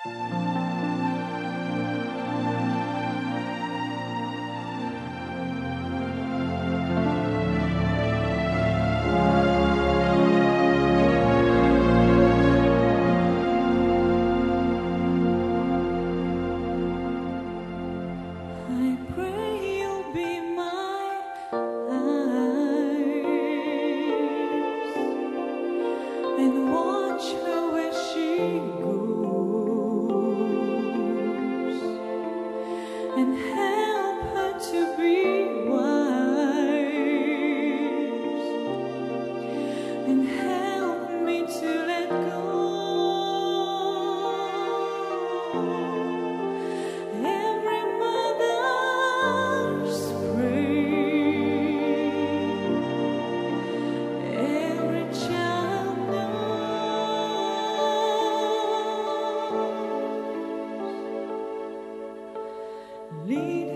I pray you'll be my eyes and watch her where she goes and help her to be wise and help me to let go. Every mother's prayer, every child knows. Lead